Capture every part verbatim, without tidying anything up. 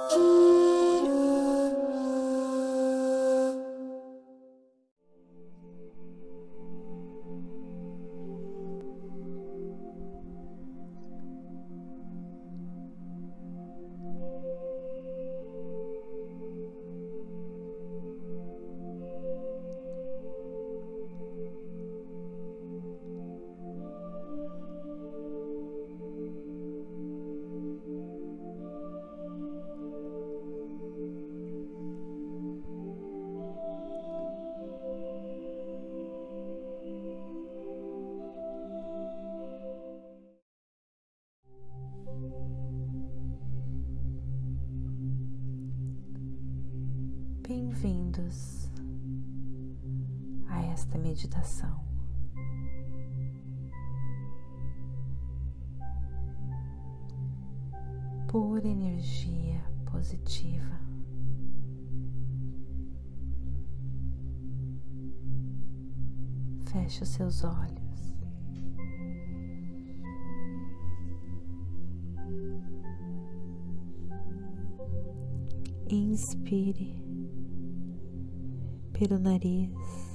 Bem-vindos a esta meditação. Pura energia positiva. Feche os seus olhos. Inspire pelo nariz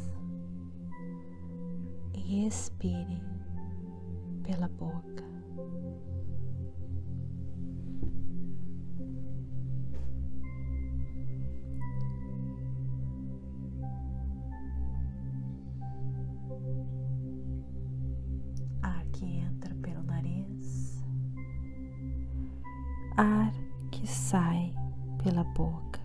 e expire pela boca. Ar que entra pelo nariz, ar que sai pela boca.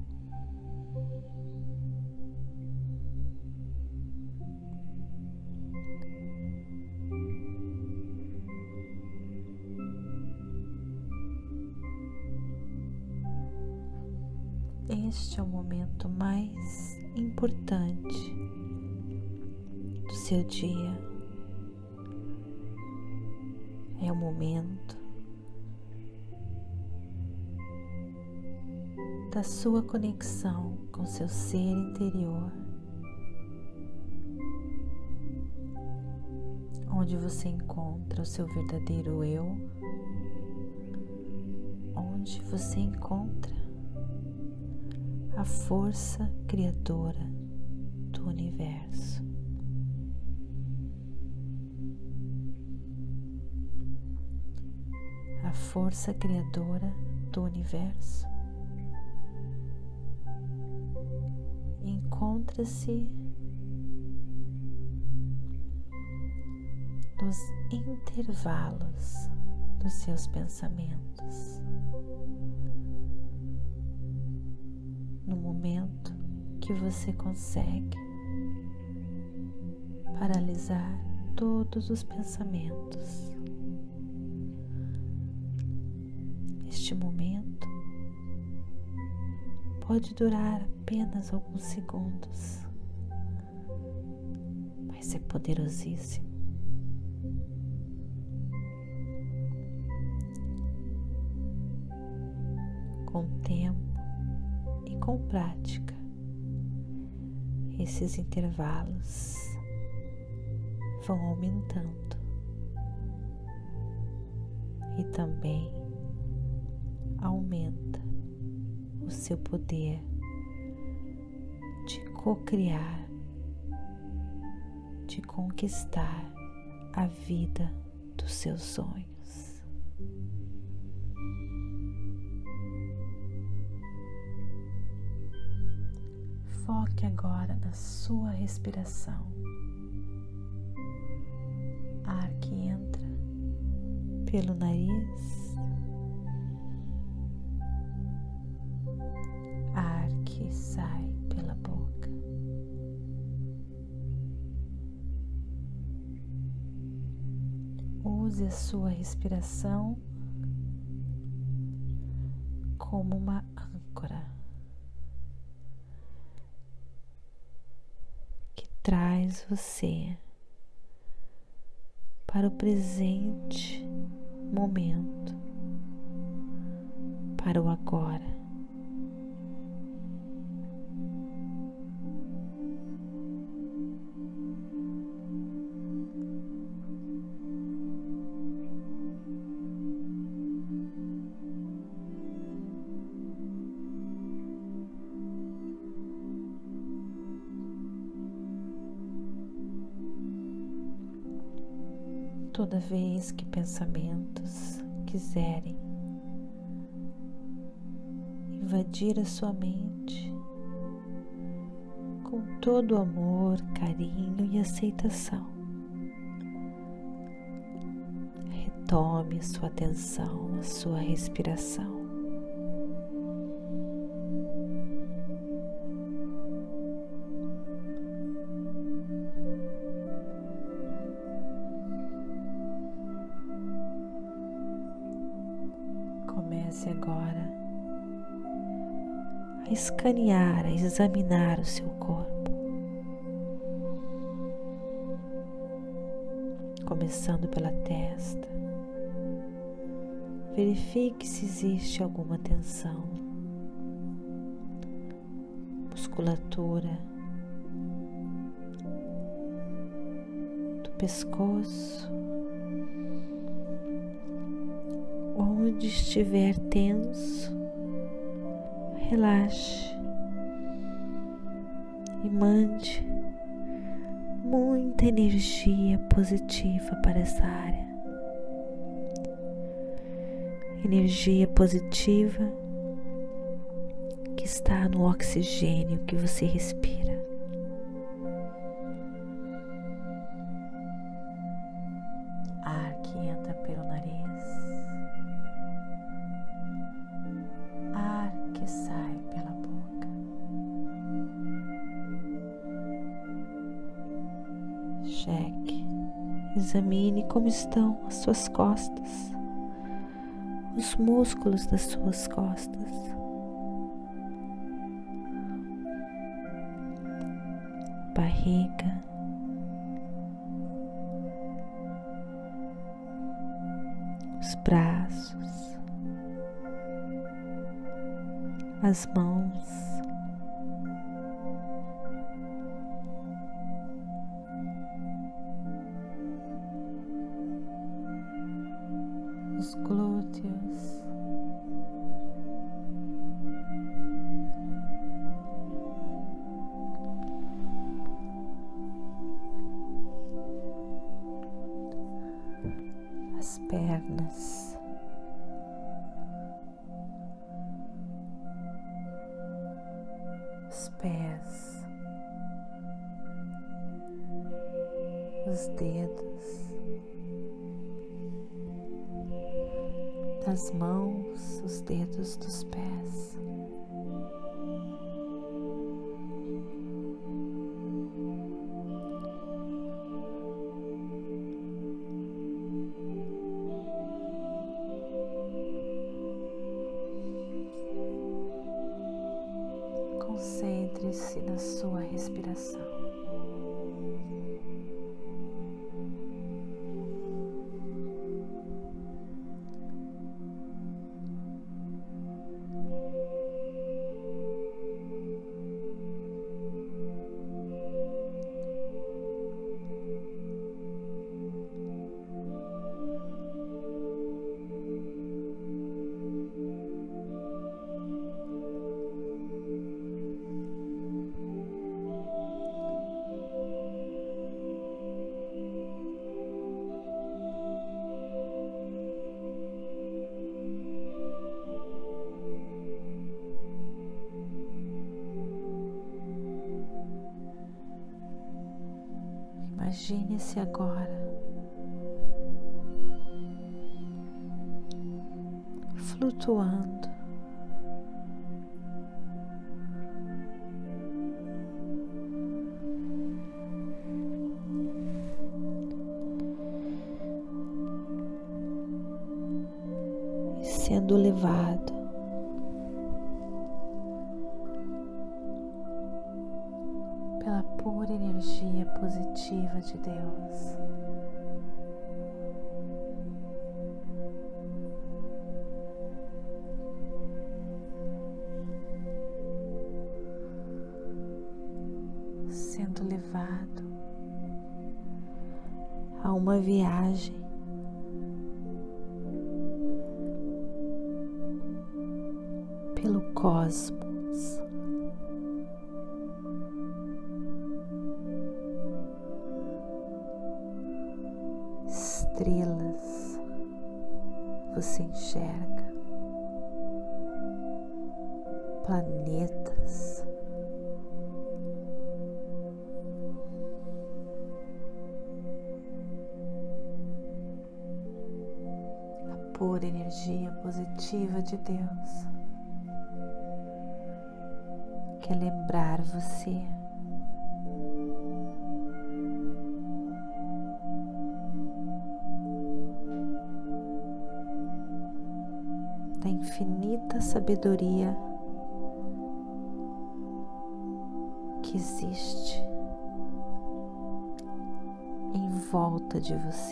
Este é o momento mais importante do seu dia. É o momento da sua conexão com seu ser interior, onde você encontra o seu verdadeiro eu, onde você encontra a força criadora do universo. A força criadora do universo encontra-se nos intervalos dos seus pensamentos. No momento que você consegue paralisar todos os pensamentos. Este momento pode durar apenas alguns segundos, mas é poderosíssimo. Com tempo e com prática, esses intervalos vão aumentando e também aumenta o seu poder de co-criar, de conquistar a vida dos seus sonhos. Foque agora na sua respiração. Ar que entra pelo nariz, ar que sai pela boca. Use a sua respiração como uma âncora que traz você para o presente momento, para o agora. Toda vez que pensamentos quiserem invadir a sua mente, com todo amor, carinho e aceitação, retome a sua atenção, a sua respiração. Comece agora a escanear, a examinar o seu corpo, começando pela testa. Verifique se existe alguma tensão, musculatura do pescoço. Onde estiver tenso, relaxe e mande muita energia positiva para essa área. Energia positiva que está no oxigênio que você respira. Ar que entra pelo nariz. Ar que sai pela boca. Cheque, examine como estão as suas costas, os músculos das suas costas. Barriga, os braços, as mãos, os glúteos, as pernas, os pés, os dedos das mãos, os dedos dos pés. Concentre-se na sua respiração. Imagine-se agora flutuando e sendo levado pela pura energia positiva de Deus. Sendo levado a uma viagem pelo cosmos. estrelas você enxerga, planetas, a pura energia positiva de Deus quer lembrar você da infinita sabedoria que existe em volta de você.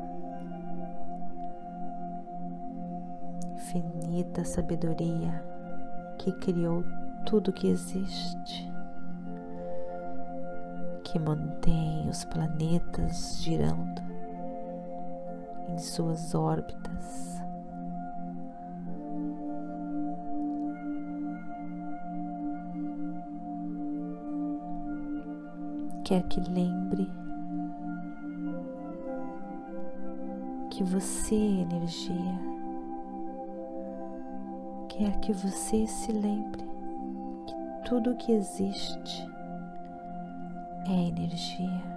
Infinita sabedoria que criou tudo que existe, que mantém os planetas girando em suas órbitas. Quer que lembre que você é energia. Quer que você se lembre que tudo que existe é energia.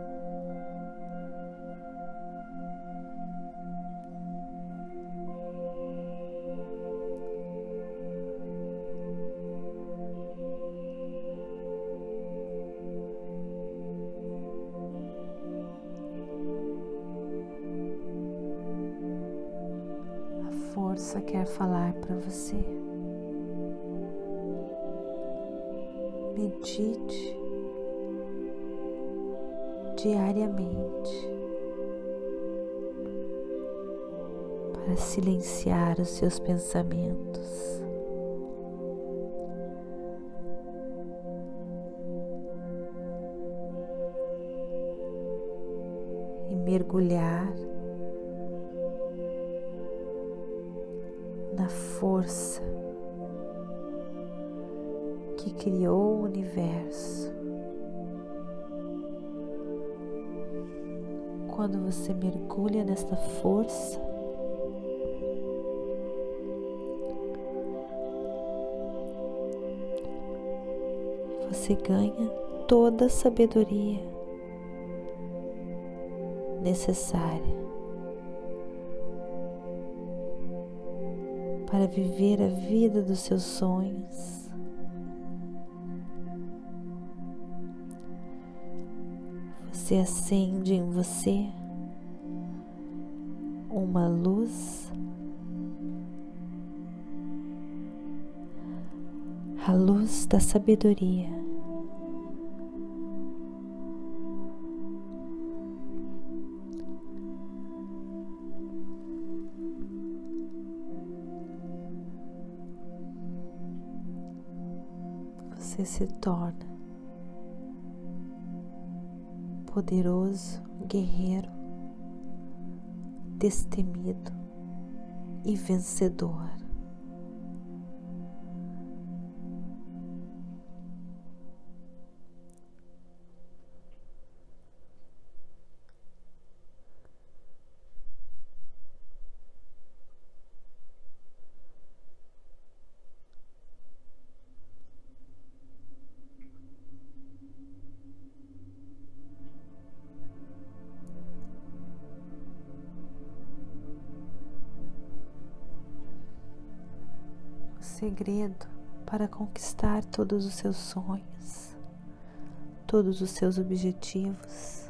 Força quer falar para você. Medite diariamente para silenciar os seus pensamentos. E mergulhar na força que criou o universo. Quando você mergulha nesta força, você ganha toda a sabedoria necessária para viver a vida dos seus sonhos. Você acende em você uma luz, a luz da sabedoria. Você se torna poderoso, guerreiro, destemido e vencedor. Segredo para conquistar todos os seus sonhos, todos os seus objetivos,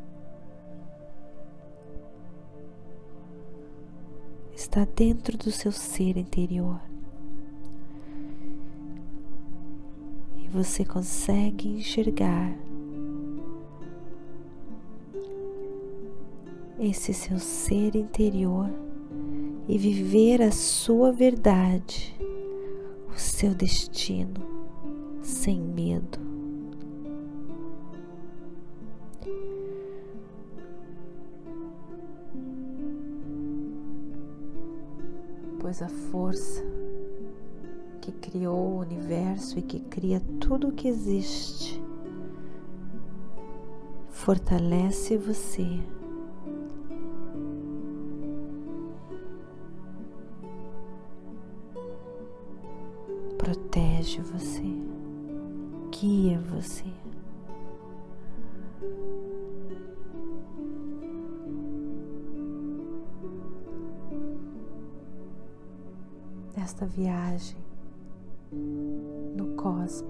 está dentro do seu ser interior. E você consegue enxergar esse seu ser interior e viver a sua verdade, o seu destino, sem medo. Pois a força que criou o universo e que cria tudo o que existe fortalece você protege você, guia você. Nesta viagem no cosmos,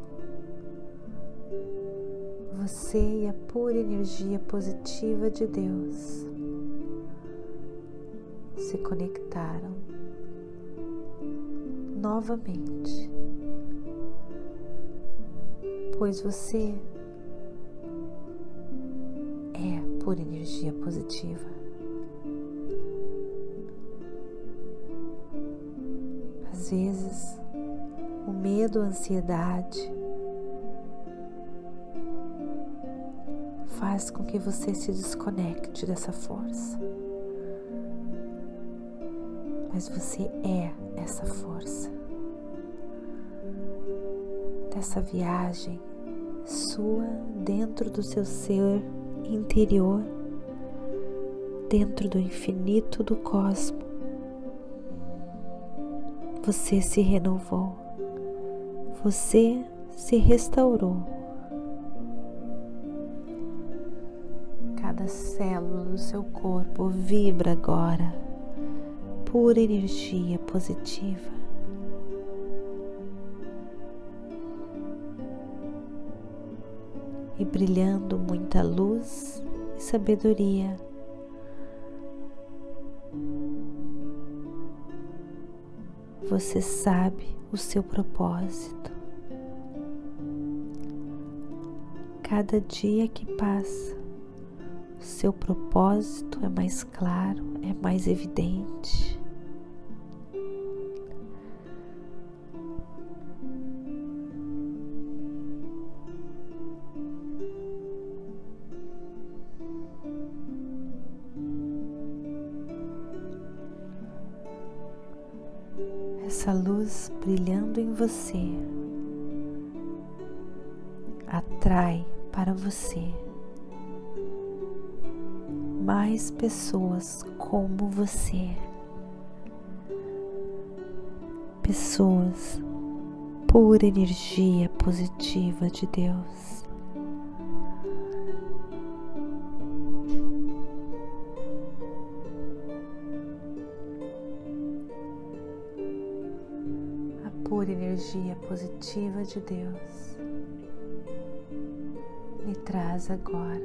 você e a pura energia positiva de Deus se conectaram novamente, pois você é pura energia positiva. Às vezes, o medo, a ansiedade faz com que você se desconecte dessa força. Mas você é essa força. Dessa viagem sua dentro do seu ser interior, dentro do infinito do cosmos, você se renovou, você se restaurou. Cada célula do seu corpo vibra agora pura energia positiva. E brilhando muita luz e sabedoria. Você sabe o seu propósito. Cada dia que passa, o seu propósito é mais claro, é mais evidente. Essa luz brilhando em você atrai para você mais pessoas como você, pessoas pura energia positiva de Deus. Pura energia positiva de Deus me traz agora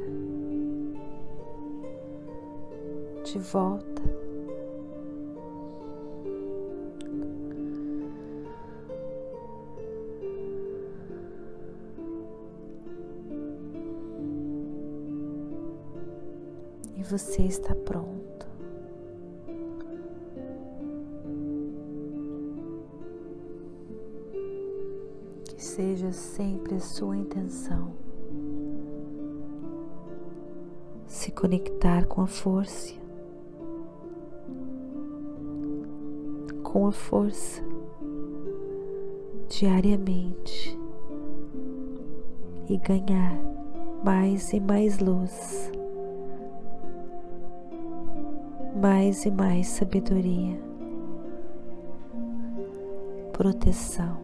de volta e você está pronto. Seja sempre a sua intenção se conectar com a força, com a força diariamente e ganhar mais e mais luz, mais e mais sabedoria, proteção.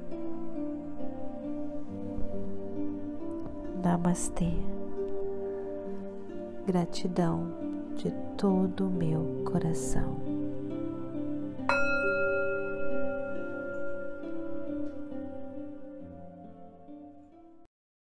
Namastê. Gratidão de todo o meu coração.